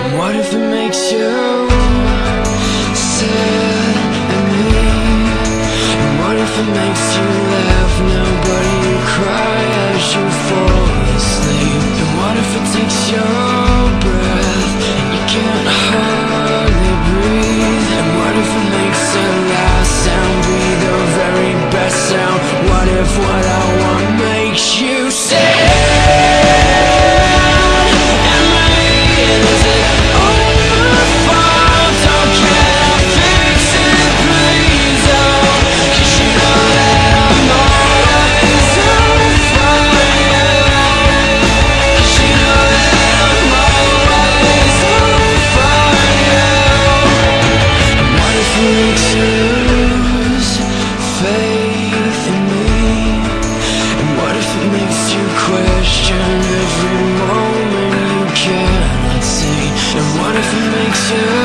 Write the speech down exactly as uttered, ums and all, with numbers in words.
What if it makes you sad at me? And what if it makes you laugh now, but you cry as you fall asleep? And what if it takes your breath and you can't hardly breathe? And what if it makes the last sound be the very best sound? What if what I want makes you sad? Question every moment you cannot see. And what if it makes you